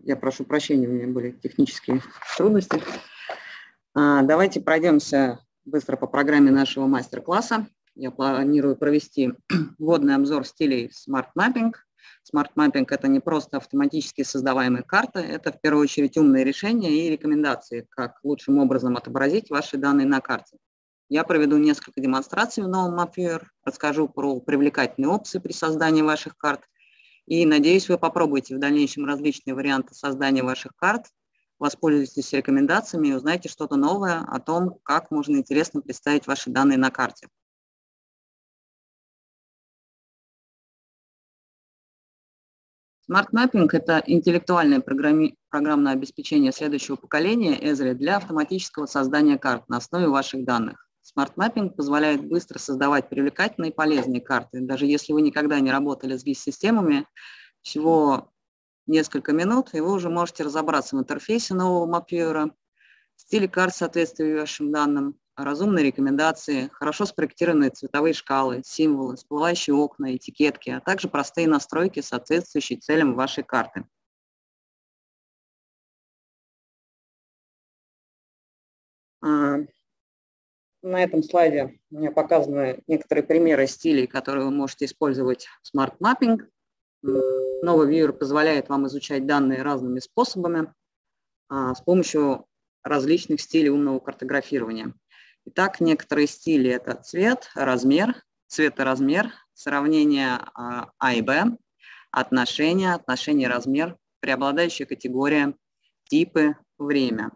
Я прошу прощения, у меня были технические трудности. Давайте пройдемся быстро по программе нашего мастер-класса. Я планирую провести вводный обзор стилей Smart Mapping. Smart Mapping – это не просто автоматически создаваемые карты, это в первую очередь умные решения и рекомендации, как лучшим образом отобразить ваши данные на карте. Я проведу несколько демонстраций в новом Mapviewer, расскажу про привлекательные опции при создании ваших карт. И надеюсь, вы попробуете в дальнейшем различные варианты создания ваших карт, воспользуйтесь рекомендациями и узнаете что-то новое о том, как можно интересно представить ваши данные на карте. Smart Mapping – это интеллектуальное программное обеспечение следующего поколения Esri для автоматического создания карт на основе ваших данных. Smart Mapping позволяет быстро создавать привлекательные и полезные карты. Даже если вы никогда не работали с GIS-системами, всего несколько минут, и вы уже можете разобраться в интерфейсе нового Mapviewer, стиле карт, соответствующих вашим данным, разумные рекомендации, хорошо спроектированные цветовые шкалы, символы, всплывающие окна, этикетки, а также простые настройки, соответствующие целям вашей карты. На этом слайде у меня показаны некоторые примеры стилей, которые вы можете использовать в Smart Mapping. Новый Viewer позволяет вам изучать данные разными способами с помощью различных стилей умного картографирования. Итак, некоторые стили – это цвет, размер, цветоразмер, сравнение А и Б, отношения, размер, преобладающая категория, типы, время.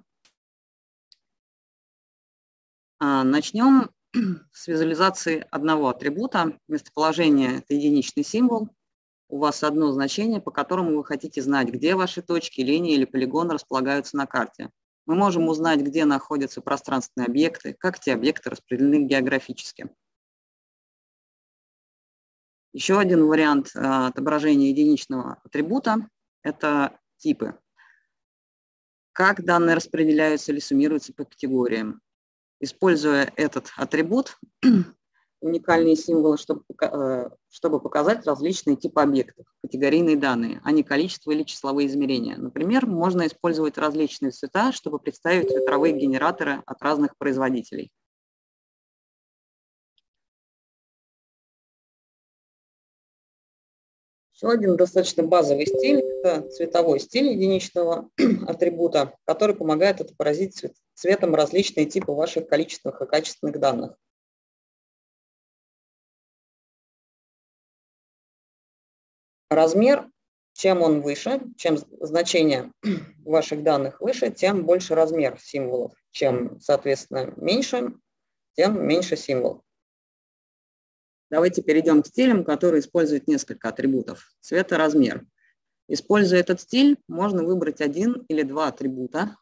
Начнем с визуализации одного атрибута. Местоположение – это единичный символ. У вас одно значение, по которому вы хотите знать, где ваши точки, линии или полигоны располагаются на карте. Мы можем узнать, где находятся пространственные объекты, как эти объекты распределены географически. Еще один вариант отображения единичного атрибута – это типы. Как данные распределяются или суммируются по категориям. Используя этот атрибут, уникальные символы, чтобы показать различные типы объектов, категорийные данные, а не количество или числовые измерения. Например, можно использовать различные цвета, чтобы представить цветовые генераторы от разных производителей. Еще один достаточно базовый стиль – это цветовой стиль единичного атрибута, который помогает отобразить цветом различные типы ваших количественных и качественных данных. Размер, чем он выше, чем значение ваших данных выше, тем больше размер символов. Чем, соответственно, меньше, тем меньше символ. Давайте перейдем к стилям, которые используют несколько атрибутов. Цвет и размер. Используя этот стиль, можно выбрать один или два атрибута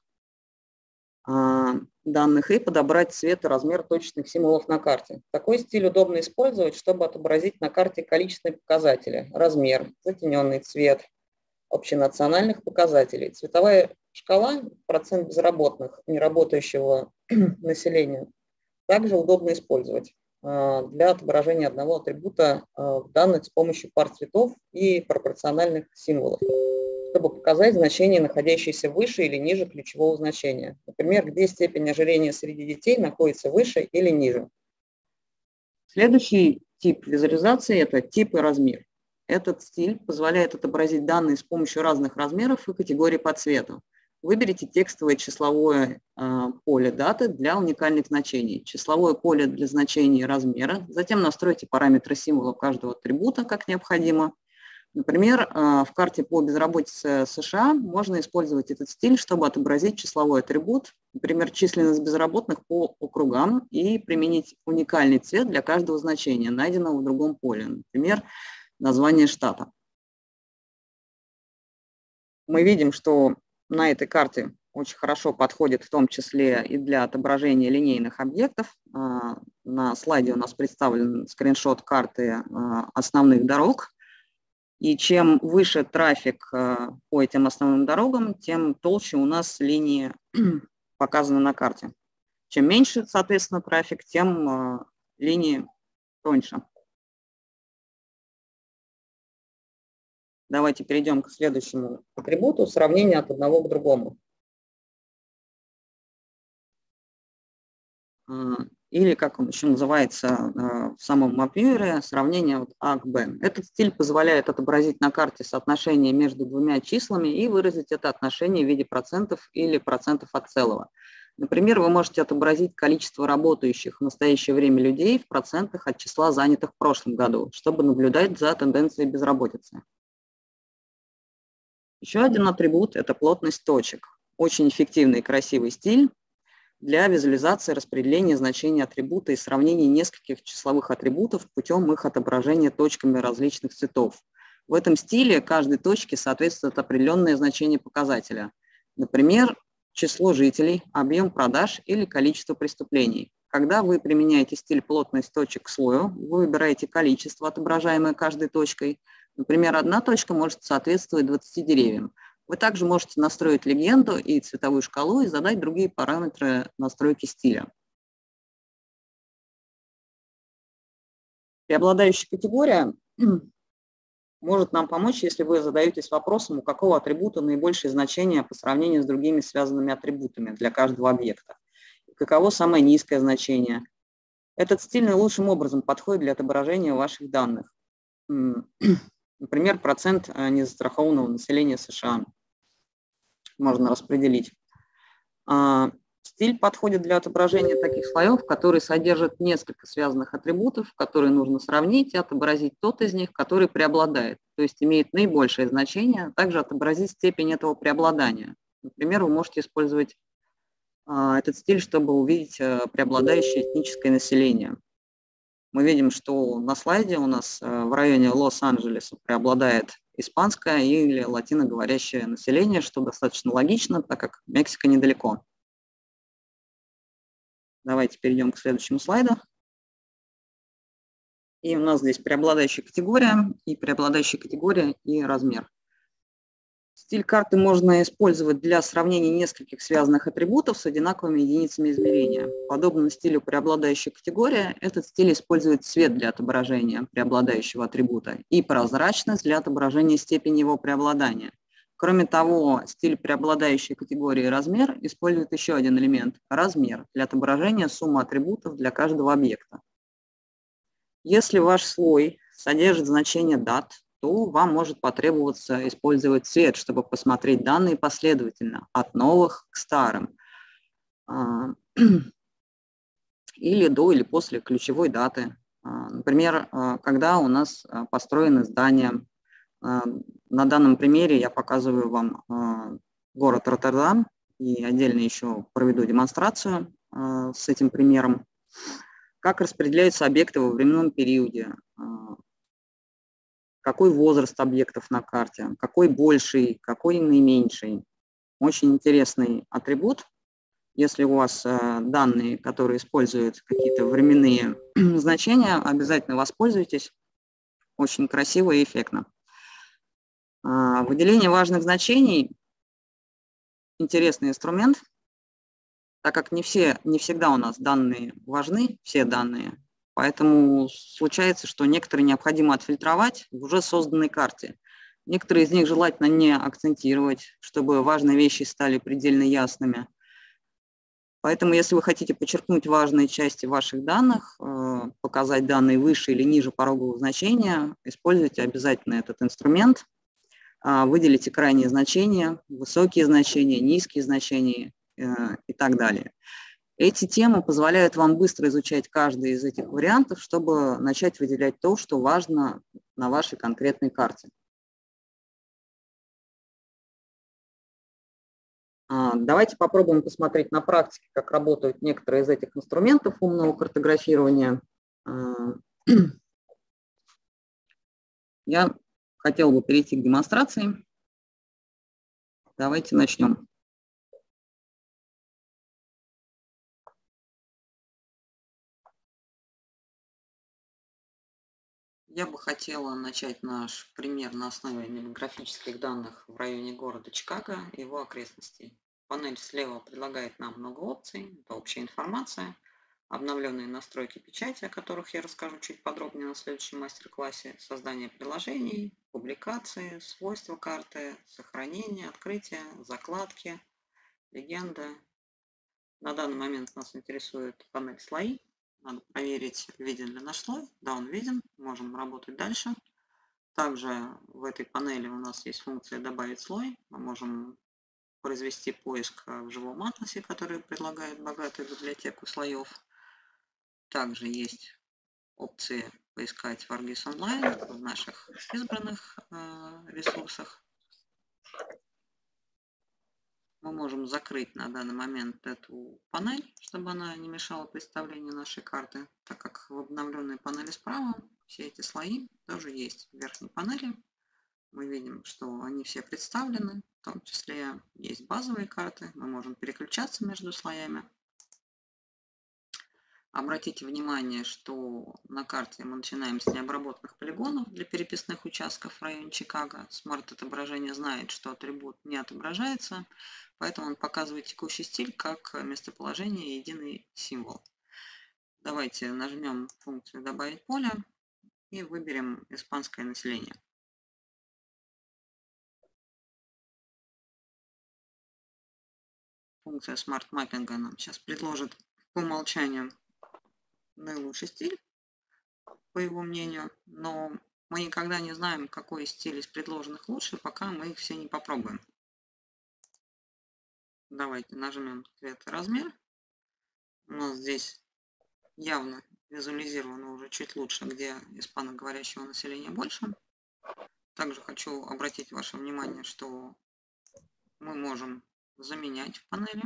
данных и подобрать цвет и размер точечных символов на карте. Такой стиль удобно использовать, чтобы отобразить на карте количественные показатели: размер, затененный цвет, общенациональных показателей. Цветовая шкала, процент безработных, неработающего населения, также удобно использовать для отображения одного атрибута данных с помощью пар цветов и пропорциональных символов, чтобы показать значение, находящееся выше или ниже ключевого значения. Например, где степень ожирения среди детей находится выше или ниже. Следующий тип визуализации – это тип и размер. Этот стиль позволяет отобразить данные с помощью разных размеров и категорий по цвету. Выберите текстовое числовое поле даты для уникальных значений, числовое поле для значений размера, затем настройте параметры символов каждого атрибута, как необходимо. Например, в карте по безработице США можно использовать этот стиль, чтобы отобразить числовой атрибут, например, численность безработных по округам, и применить уникальный цвет для каждого значения, найденного в другом поле, например, название штата. Мы видим, что на этой карте очень хорошо подходит в том числе и для отображения линейных объектов. На слайде у нас представлен скриншот карты основных дорог. И чем выше трафик по этим основным дорогам, тем толще у нас линии показаны на карте. Чем меньше, соответственно, трафик, тем линии тоньше. Давайте перейдем к следующему атрибуту, сравнение от одного к другому. Или, как он еще называется в самом мапвьюере, сравнение от А к Б. Этот стиль позволяет отобразить на карте соотношение между двумя числами и выразить это отношение в виде процентов или процентов от целого. Например, вы можете отобразить количество работающих в настоящее время людей в процентах от числа занятых в прошлом году, чтобы наблюдать за тенденцией безработицы. Еще один атрибут – это плотность точек. Очень эффективный и красивый стиль для визуализации распределения значений атрибута и сравнения нескольких числовых атрибутов путем их отображения точками различных цветов. В этом стиле каждой точке соответствует определенное значение показателя. Например, число жителей, объем продаж или количество преступлений. Когда вы применяете стиль плотность точек к слою, вы выбираете количество, отображаемое каждой точкой. Например, одна точка может соответствовать 20 деревьям. Вы также можете настроить легенду и цветовую шкалу и задать другие параметры настройки стиля. Преобладающая категория может нам помочь, если вы задаетесь вопросом, у какого атрибута наибольшее значение по сравнению с другими связанными атрибутами для каждого объекта. Каково самое низкое значение. Этот стиль наилучшим образом подходит для отображения ваших данных. Например, процент незастрахованного населения США можно распределить. Стиль подходит для отображения таких слоев, которые содержат несколько связанных атрибутов, которые нужно сравнить и отобразить тот из них, который преобладает, то есть имеет наибольшее значение, а также отобразить степень этого преобладания. Например, вы можете использовать этот стиль, чтобы увидеть преобладающее этническое население. Мы видим, что на слайде у нас в районе Лос-Анджелеса преобладает испанское или латиноговорящее население, что достаточно логично, так как Мексика недалеко. Давайте перейдем к следующему слайду. И у нас здесь преобладающая категория и размер. Стиль карты можно использовать для сравнения нескольких связанных атрибутов с одинаковыми единицами измерения. Подобно стилю преобладающей категории, этот стиль использует цвет для отображения преобладающего атрибута и прозрачность для отображения степени его преобладания. Кроме того, стиль преобладающей категории размер использует еще один элемент – размер для отображения суммы атрибутов для каждого объекта. Если ваш слой содержит значение дат, то вам может потребоваться использовать цвет, чтобы посмотреть данные последовательно, от новых к старым, или до или после ключевой даты. Например, когда у нас построены здания. На данном примере я показываю вам город Роттердам и отдельно еще проведу демонстрацию с этим примером. Как распределяются объекты во временном периоде, какой возраст объектов на карте, какой больший, какой наименьший. Очень интересный атрибут. Если у вас данные, которые используют какие-то временные значения, обязательно воспользуйтесь. Очень красиво и эффектно. Выделение важных значений – интересный инструмент, так как не всегда у нас данные важны, все данные. Поэтому случается, что некоторые необходимо отфильтровать в уже созданной карте. Некоторые из них желательно не акцентировать, чтобы важные вещи стали предельно ясными. Поэтому, если вы хотите подчеркнуть важные части ваших данных, показать данные выше или ниже порогового значения, используйте обязательно этот инструмент. Выделите крайние значения, высокие значения, низкие значения и так далее. Эти темы позволяют вам быстро изучать каждый из этих вариантов, чтобы начать выделять то, что важно на вашей конкретной карте. Давайте попробуем посмотреть на практике, как работают некоторые из этих инструментов умного картографирования. Я хотел бы перейти к демонстрации. Давайте начнем. Я бы хотела начать наш пример на основе демографических данных в районе города Чикаго и его окрестностей. Панель слева предлагает нам много опций, это общая информация. обновленные настройки печати, о которых я расскажу чуть подробнее на следующем мастер-классе, создание приложений, публикации, свойства карты, сохранение, открытие, закладки, легенда. На данный момент нас интересует панель слои. Надо проверить, виден ли наш слой. Да, он виден. Можем работать дальше. Также в этой панели у нас есть функция «Добавить слой». Мы можем произвести поиск в живом атласе, который предлагает богатую библиотеку слоев. Также есть опции поискать в ArcGIS Online в наших избранных ресурсах. Мы можем закрыть на данный момент эту панель, чтобы она не мешала представлению нашей карты, так как в обновленной панели справа все эти слои тоже есть в верхней панели. Мы видим, что они все представлены, в том числе есть базовые карты, мы можем переключаться между слоями. Обратите внимание, что на карте мы начинаем с необработанных полигонов для переписных участков в районе Чикаго. Смарт-отображение знает, что атрибут не отображается, поэтому он показывает текущий стиль как местоположение и единый символ. Давайте нажмем функцию «Добавить поле» и выберем испанское население. Функция Smart Mapping нам сейчас предложит по умолчанию наилучший стиль, по его мнению, но мы никогда не знаем, какой стиль из предложенных лучше, пока мы их все не попробуем. Давайте нажмем цвет и размер. У нас здесь явно визуализировано уже чуть лучше, где испаноговорящего населения больше. Также хочу обратить ваше внимание, что мы можем заменять в панели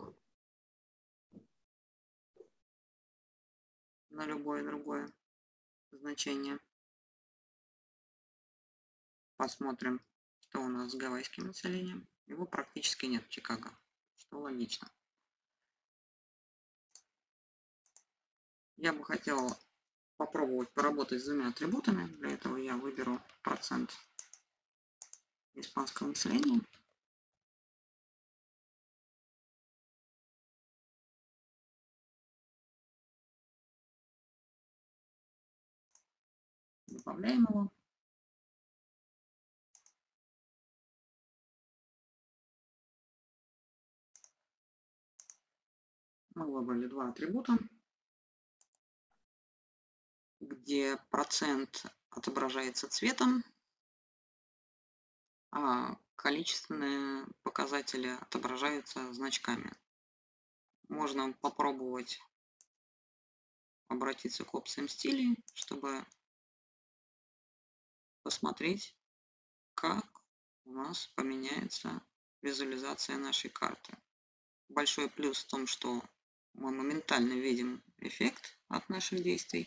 на любое другое значение. Посмотрим, что у нас с гавайским населением. Его практически нет в Чикаго, что логично. Я бы хотел попробовать поработать с двумя атрибутами. Для этого я выберу процент испанского населения. Добавляем его. Мы выбрали два атрибута, где процент отображается цветом, а количественные показатели отображаются значками. Можно попробовать обратиться к опциям стилей, чтобы посмотреть, как у нас поменяется визуализация нашей карты. Большой плюс в том, что мы моментально видим эффект от наших действий.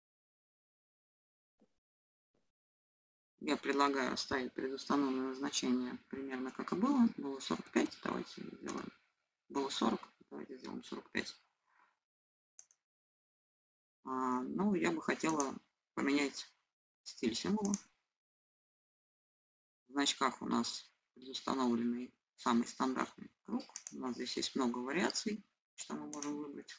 Я предлагаю оставить предустановленное значение примерно как и было. Было 45, давайте сделаем. Было 40, давайте сделаем 45. Ну, я бы хотела поменять стиль символа. В значках у нас предустановленный самый стандартный круг. У нас здесь есть много вариаций, что мы можем выбрать.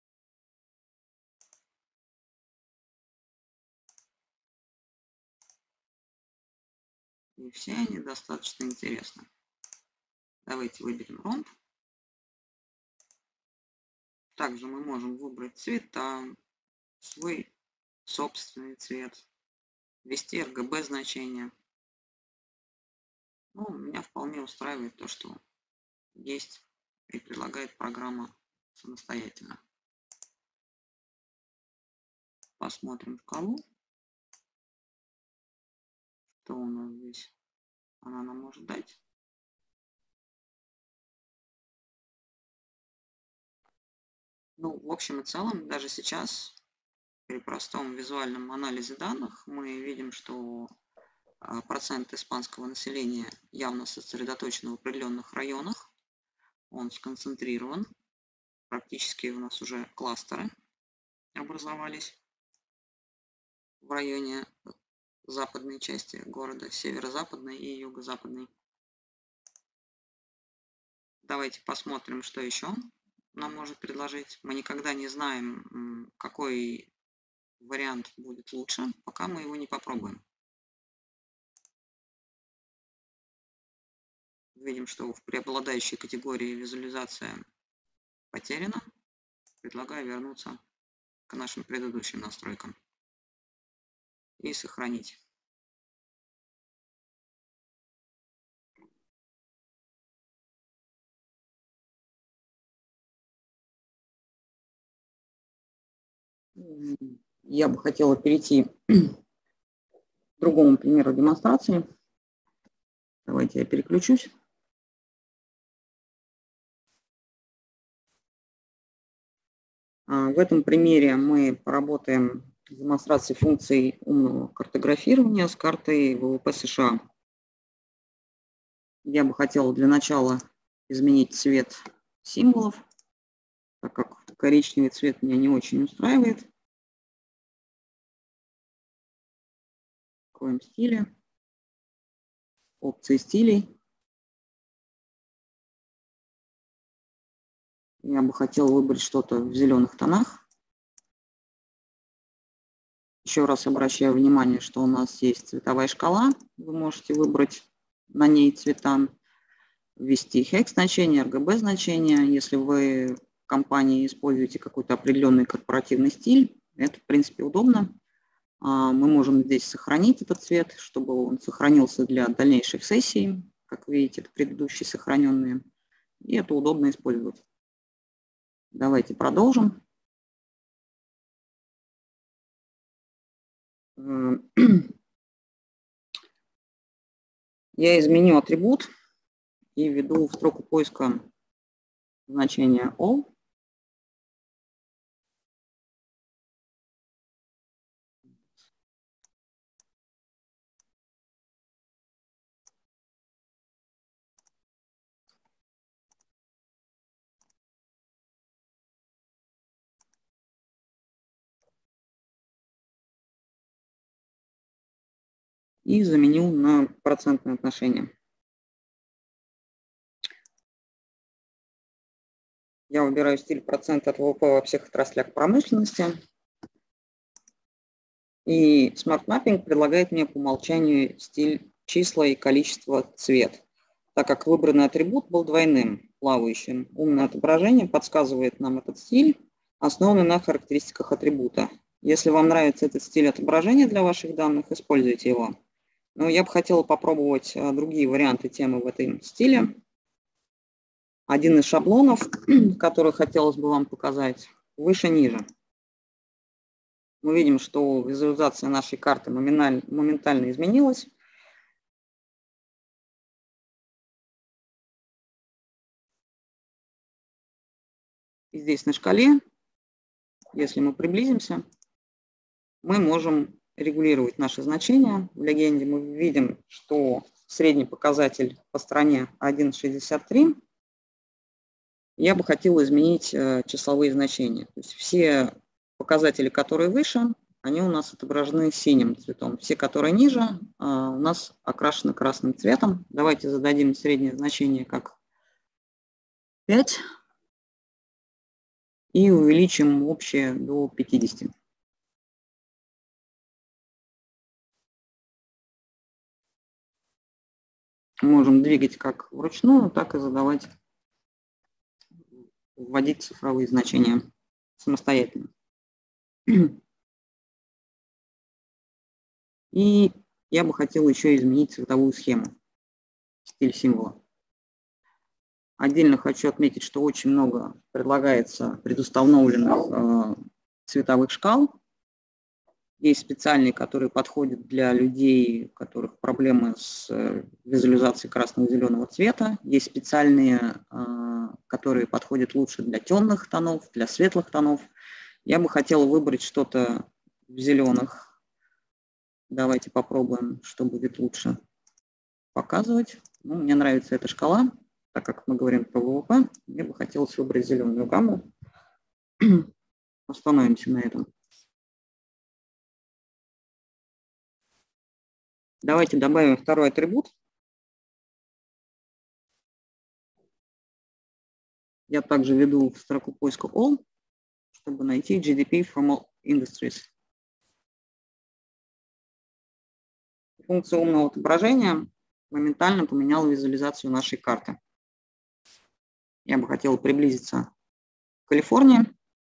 И все они достаточно интересны. Давайте выберем ромб. Также мы можем выбрать цвета, свой собственный цвет, ввести RGB значение. Ну, меня вполне устраивает то, что есть и предлагает программа самостоятельно. Посмотрим шкалу. Что у нас здесь она нам может дать. Ну, в общем и целом, даже сейчас при простом визуальном анализе данных мы видим, что процент испанского населения явно сосредоточен в определенных районах. Он сконцентрирован. Практически у нас уже кластеры образовались в районе западной части города, северо-западной и юго-западной. Давайте посмотрим, что еще нам может предложить. Мы никогда не знаем, какой вариант будет лучше, пока мы его не попробуем. Видим, что в преобладающей категории визуализация потеряна. Предлагаю вернуться к нашим предыдущим настройкам и сохранить. Я бы хотела перейти к другому примеру демонстрации. Давайте я переключусь. В этом примере мы поработаем с демонстрацией функций умного картографирования с картой ВВП США. Я бы хотела для начала изменить цвет символов, так как коричневый цвет меня не очень устраивает. Откроем стили, опции стилей. Я бы хотела выбрать что-то в зеленых тонах. Еще раз обращаю внимание, что у нас есть цветовая шкала. Вы можете выбрать на ней цвета, ввести хекс значение, RGB значение. Если вы в компании используете какой-то определенный корпоративный стиль, это, в принципе, удобно. Мы можем здесь сохранить этот цвет, чтобы он сохранился для дальнейших сессий. Как видите, это предыдущие сохраненные. И это удобно использовать. Давайте продолжим. Я изменю атрибут и введу в строку поиска значение all. И заменил на процентное отношение. Я выбираю стиль процент от ВВП во всех отраслях промышленности. И Smart Mapping предлагает мне по умолчанию стиль числа и количество цвет. Так как выбранный атрибут был двойным, плавающим, умное отображение подсказывает нам этот стиль, основанный на характеристиках атрибута. Если вам нравится этот стиль отображения для ваших данных, используйте его. Но я бы хотела попробовать другие варианты темы в этом стиле. Один из шаблонов, который хотелось бы вам показать, выше-ниже. Мы видим, что визуализация нашей карты моментально изменилась. И здесь на шкале, если мы приблизимся, мы можем регулировать наши значения. В легенде мы видим, что средний показатель по стране 1,63. Я бы хотела изменить числовые значения. То есть все показатели, которые выше, они у нас отображены синим цветом. Все, которые ниже, у нас окрашены красным цветом. Давайте зададим среднее значение как 5 и увеличим общее до 50. Можем двигать как вручную, так и задавать, вводить цифровые значения самостоятельно. И я бы хотел еще изменить цветовую схему, стиль символа. Отдельно хочу отметить, что очень много предлагается предустановленных цветовых шкал. Есть специальные, которые подходят для людей, у которых проблемы с визуализацией красного и зеленого цвета. Есть специальные, которые подходят лучше для темных тонов, для светлых тонов. Я бы хотела выбрать что-то в зеленых. Давайте попробуем, что будет лучше показывать. Ну, мне нравится эта шкала, так как мы говорим про ВВП. Мне бы хотелось выбрать зеленую гамму. Остановимся на этом. Давайте добавим второй атрибут. Я также веду в строку поиска All, чтобы найти GDP from all industries. Функция умного отображения моментально поменяла визуализацию нашей карты. Я бы хотела приблизиться к Калифорнии.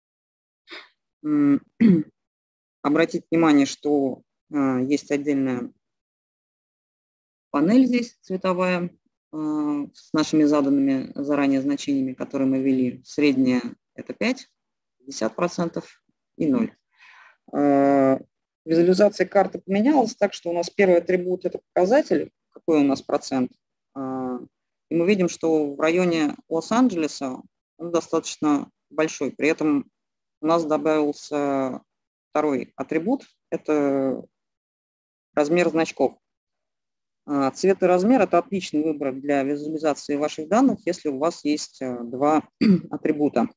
Обратить внимание, что есть отдельная панель здесь цветовая с нашими заданными заранее значениями, которые мы ввели. Средняя – это 5, 50% и 0. Визуализация карты поменялась так, что у нас первый атрибут – это показатель, какой у нас процент. И мы видим, что в районе Лос-Анджелеса он достаточно большой. При этом у нас добавился второй атрибут – это размер значков. Цвет и размер – это отличный выбор для визуализации ваших данных, если у вас есть два атрибута.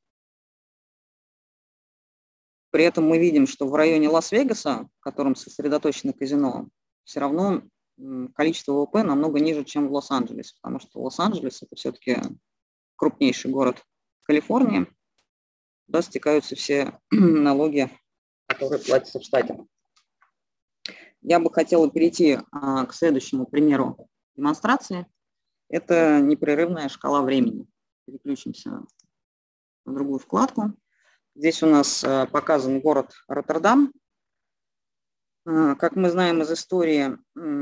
При этом мы видим, что в районе Лас-Вегаса, в котором сосредоточено казино, все равно количество ВВП намного ниже, чем в Лос-Анджелесе, потому что Лос-Анджелес – это все-таки крупнейший город Калифорнии, туда стекаются все налоги, которые платятся в штате. Я бы хотела перейти к следующему примеру демонстрации. Это непрерывная шкала времени. Переключимся на другую вкладку. Здесь у нас показан город Роттердам. Как мы знаем из истории,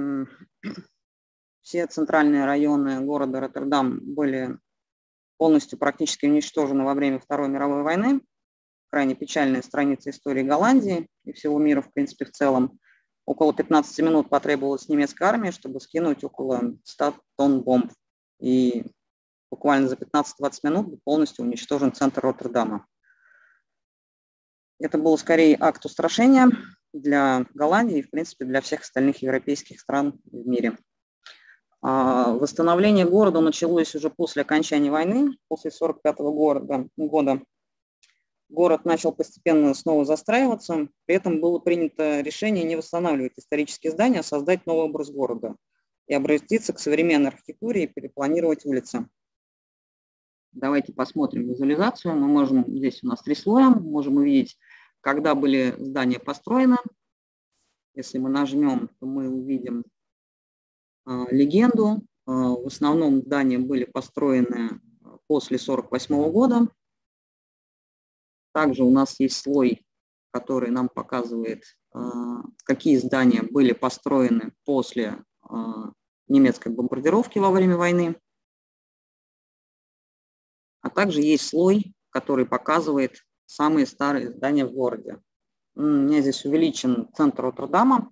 все центральные районы города Роттердам были полностью практически уничтожены во время Второй мировой войны. Крайне печальная страница истории Голландии и всего мира, в принципе, в целом. Около 15 минут потребовалось немецкой армии, чтобы скинуть около 100 тонн бомб. И буквально за 15-20 минут был полностью уничтожен центр Роттердама. Это был скорее акт устрашения для Голландии и, в принципе, для всех остальных европейских стран в мире. Восстановление города началось уже после окончания войны, после 1945 года. Город начал постепенно снова застраиваться, при этом было принято решение не восстанавливать исторические здания, а создать новый образ города и обратиться к современной архитектуре и перепланировать улицы. Давайте посмотрим визуализацию. Мы можем, здесь у нас 3 слоя, можем увидеть, когда были здания построены. Если мы нажмем, то мы увидим легенду. В основном здания были построены после 1948 года. Также у нас есть слой, который нам показывает, какие здания были построены после немецкой бомбардировки во время войны. А также есть слой, который показывает самые старые здания в городе. У меня здесь увеличен центр Роттердама.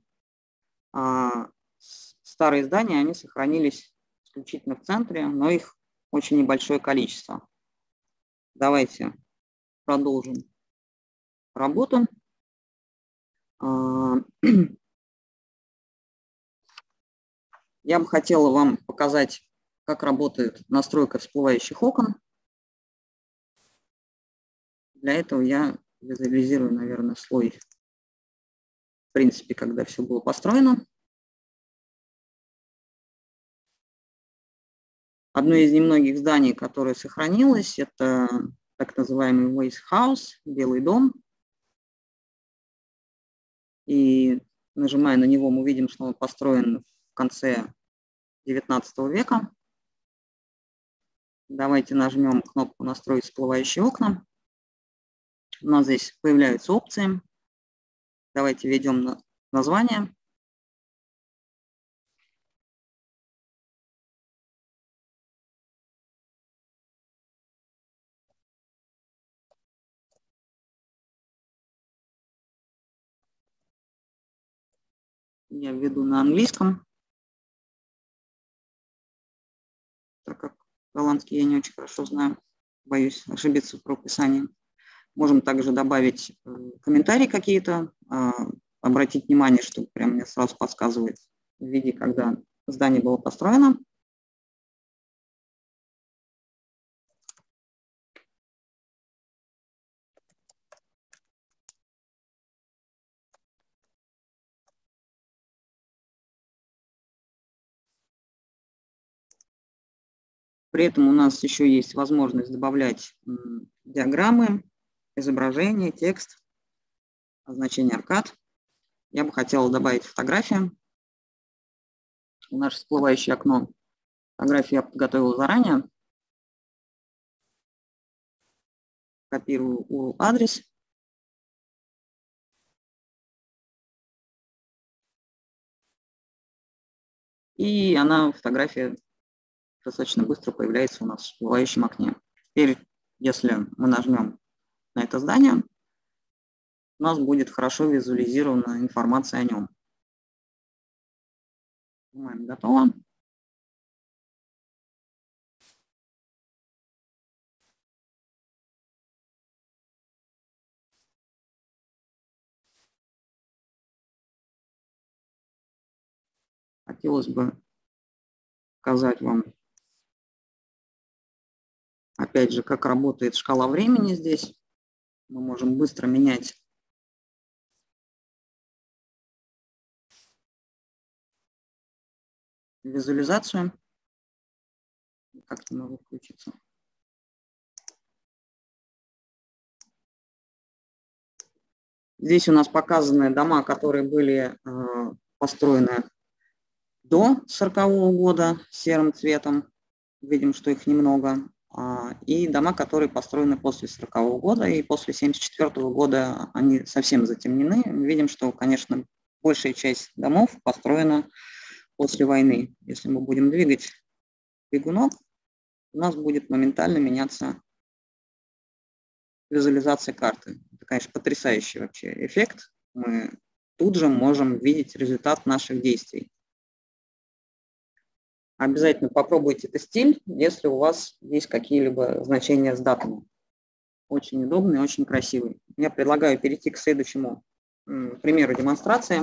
Старые здания, они сохранились исключительно в центре, но их очень небольшое количество. Давайте продолжим работу. Я бы хотела вам показать, как работает настройка всплывающих окон. Для этого я визуализирую, наверное, слой, в принципе, когда все было построено. Одно из немногих зданий, которое сохранилось, это так называемый Waste House, Белый дом. И нажимая на него, мы видим, что он построен в конце XIX века. Давайте нажмем кнопку «Настроить всплывающие окна». У нас здесь появляются опции. Давайте введем название. Я введу на английском, так как голландский я не очень хорошо знаю, боюсь ошибиться в правописании. Можем также добавить комментарии какие-то, обратить внимание, что прям мне сразу подсказывает в виде, когда здание было построено. При этом у нас еще есть возможность добавлять диаграммы, изображение, текст, значение аркад. Я бы хотела добавить фотографии в наше всплывающее окно. Фотографии я подготовила заранее. Копирую URL-адрес. И фотография достаточно быстро появляется у нас в всплывающем окне. Теперь, если мы нажмем на это здание, у нас будет хорошо визуализирована информация о нем. Готово. Хотелось бы показать вам, опять же, как работает шкала времени здесь. Мы можем быстро менять визуализацию. Как-то могу включиться. Здесь у нас показаны дома, которые были построены до 1940 года серым цветом. Видим, что их немного. И дома, которые построены после 1940 года и после 1974 года, они совсем затемнены. Видим, что, конечно, большая часть домов построена после войны. Если мы будем двигать бегунок, у нас будет моментально меняться визуализация карты. Это, конечно, потрясающий вообще эффект. Мы тут же можем видеть результат наших действий. Обязательно попробуйте этот стиль, если у вас есть какие-либо значения с датами. Очень удобный, очень красивый. Я предлагаю перейти к следующему примеру демонстрации.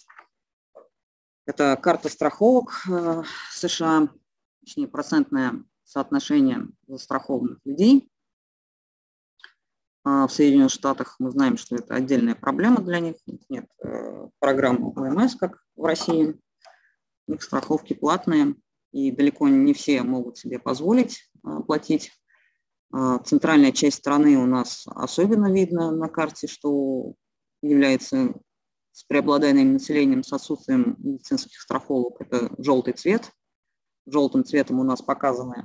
Это карта страховок США, точнее процентное соотношение застрахованных людей. В Соединенных Штатах мы знаем, что это отдельная проблема для них. Нет программы ОМС, как в России. Их страховки платные, и далеко не все могут себе позволить платить. Центральная часть страны у нас особенно видно на карте, что является с преобладанием населением с отсутствием медицинских страховок. Это желтый цвет. Желтым цветом у нас показаны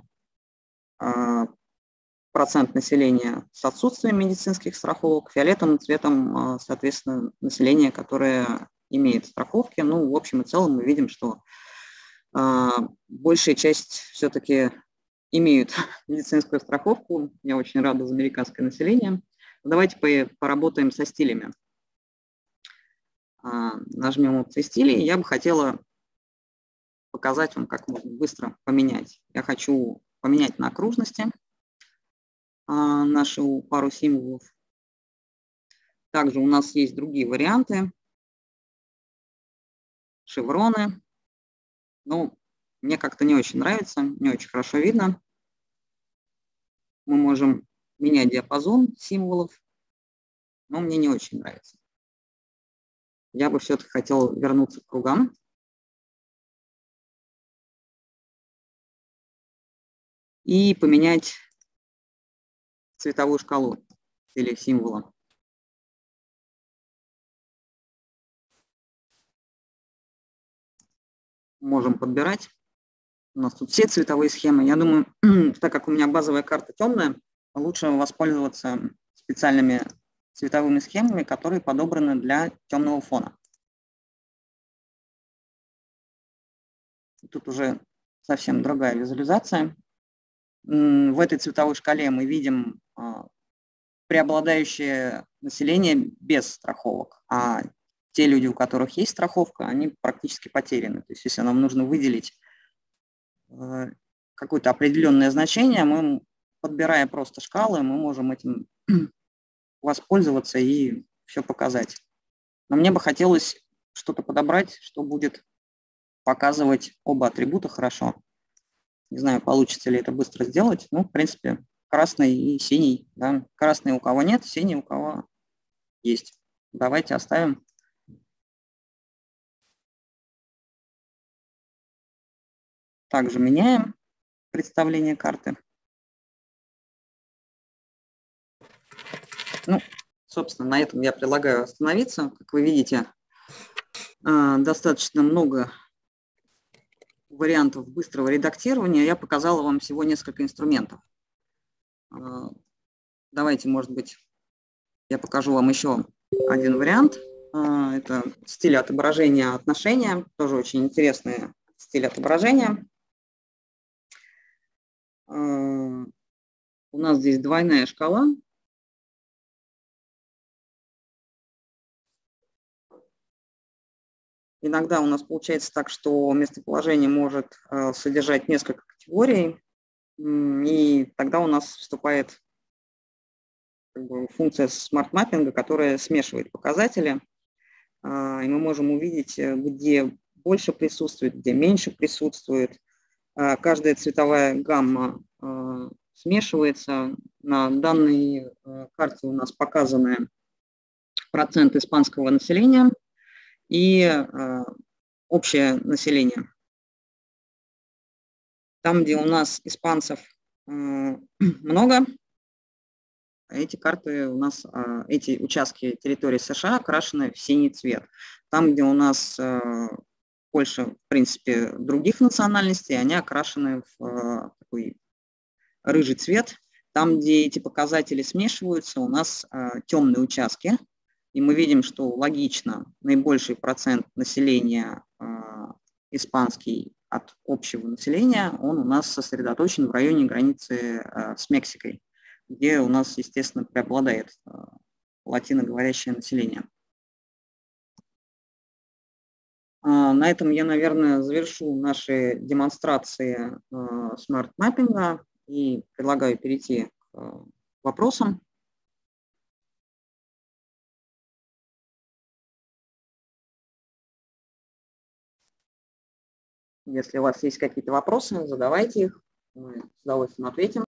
процент населения с отсутствием медицинских страховок, фиолетовым цветом, соответственно, население, которое имеет страховки. Ну, в общем и целом мы видим, что большая часть все-таки имеют медицинскую страховку. Я очень рада за американское население. Давайте поработаем со стилями. Нажмем опции стилей. Я бы хотела показать вам, как можно быстро поменять. Я хочу поменять на окружности нашу пару символов. Также у нас есть другие варианты. Шевроны. Но мне как-то не очень нравится, не очень хорошо видно. Мы можем менять диапазон символов, но мне не очень нравится. Я бы все-таки хотел вернуться к кругам. И поменять цветовую шкалу или символа. Можем подбирать. У нас тут все цветовые схемы. Я думаю, так как у меня базовая карта темная, лучше воспользоваться специальными цветовыми схемами, которые подобраны для темного фона. Тут уже совсем другая визуализация. В этой цветовой шкале мы видим преобладающее население без страховок, а те люди, у которых есть страховка, они практически потеряны. То есть если нам нужно выделить какое-то определенное значение, мы, подбирая просто шкалы, мы можем этим воспользоваться и все показать. Но мне бы хотелось что-то подобрать, что будет показывать оба атрибута хорошо. Не знаю, получится ли это быстро сделать. Ну, в принципе, красный и синий. Да? Красный у кого нет, синий у кого есть. Давайте оставим. Также меняем. представления карты. Ну, собственно, на этом я предлагаю остановиться. Как вы видите, достаточно много вариантов быстрого редактирования. Я показала вам всего несколько инструментов. Давайте, может быть, я покажу вам еще один вариант. Это стиль отображения отношения. Тоже очень интересный стиль отображения. У нас здесь двойная шкала. Иногда у нас получается так, что местоположение может содержать несколько категорий, и тогда у нас вступает функция смарт-маппинга, которая смешивает показатели, и мы можем увидеть, где больше присутствует, где меньше присутствует. Каждая цветовая гамма смешивается. На данной карте у нас показаны процент испанского населения и общее население. Там, где у нас испанцев много, эти карты у нас, эти участки территории США окрашены в синий цвет. Там, где у нас больше, в принципе, других национальностей, они окрашены в такой рыжий цвет. Там, где эти показатели смешиваются, у нас темные участки. И мы видим, что логично, наибольший процент населения испанский от общего населения, он у нас сосредоточен в районе границы с Мексикой, где у нас, естественно, преобладает латиноговорящее население. На этом я, наверное, завершу наши демонстрации смарт-маппинга и предлагаю перейти к вопросам. Если у вас есть какие-то вопросы, задавайте их, мы с удовольствием ответим.